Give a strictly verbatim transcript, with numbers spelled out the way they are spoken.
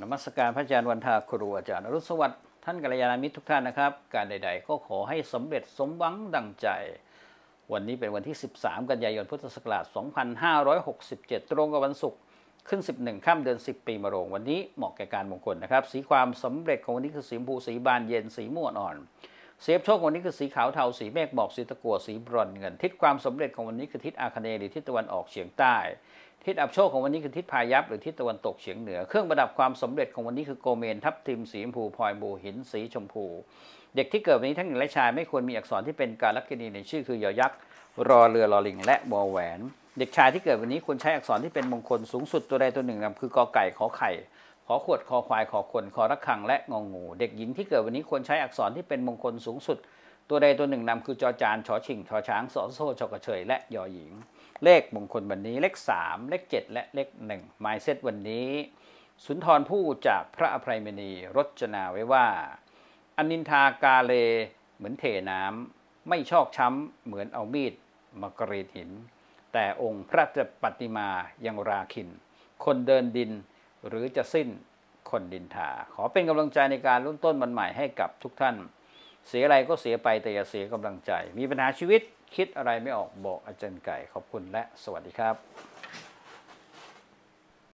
นมัสการพระอาจารย์วันทาครูอาจารย์อรุณสวัสดิ์ท่านกัลยาณมิตรทุกท่านนะครับการใดๆก็ขอให้สำเร็จสมหวังดังใจวันนี้เป็นวันที่สิบสามกันยายนพุทธศักราชสองพันห้าร้อยหกสิบเจ็ดตรงกับวันศุกร์ขึ้นสิบเอ็ดค่ำเดือนสิบปีมะโรงวันนี้เหมาะแก่การมงคลนะครับสีความสำเร็จของวันนี้คือสีชมพูสีบานเย็นสีม่วงอ่อนเสียบโชควันนี้คือสีขาวเทาสีเมฆบอกสีตะกั่วสีบรอนเงินทิศความสำเร็จของวันนี้คือทิศอาคเนย์หรือทิศตะวันออกเฉียงใต้ทิศอับโชคของวันนี้คือทิศพายัพหรือทิศตะวันตกเฉียงเหนือเครื่องประดับความสำเร็จของวันนี้คือโกเมนทับทิมสีชมพูพลอยบูหินสีชมพูเด็กที่เกิดวันนี้ทั้งหญิงและชายไม่ควรมีอักษรที่เป็นกาลกิณีในชื่อคือยอยักษ์รอเรือลอลิงและวอแหวนเด็กชายที่เกิดวันนี้ควรใช้อักษรที่เป็นมงคลสูงสุดตัวใดตัวหนึ่งนำคือกอไก่ขอไข่ขอขวดคอควายขอคนคอระฆังและงองูเด็กหญิงที่เกิดวันนี้ควรใช้อักษรที่เป็นมงคลสูงสุดตัวใดตัวหนึ่งนำคือจอจานชอชิงชอช้างสอโซ่ชอกระเชยและยอหญิงเลขมงคลวันนี้เลขสามเลขเจ็ดและเลขหนึ่งหมายเซตวันนี้สุนทรภู่จากพระอภัยมณีรจนาไว้ว่าอนินทากาเลเหมือนเทน้ำไม่ชอกช้ำเหมือนเอามีดมากรีดหินแต่องค์พระปฏิมายังราคินคนเดินดินหรือจะสิ้นคนดินทาขอเป็นกำลังใจในการรุ่นต้นวันใหม่ให้กับทุกท่านเสียอะไรก็เสียไปแต่อย่าเสียกำลังใจมีปัญหาชีวิตคิดอะไรไม่ออกบอกอาจารย์ไก่ขอบคุณและสวัสดีครับ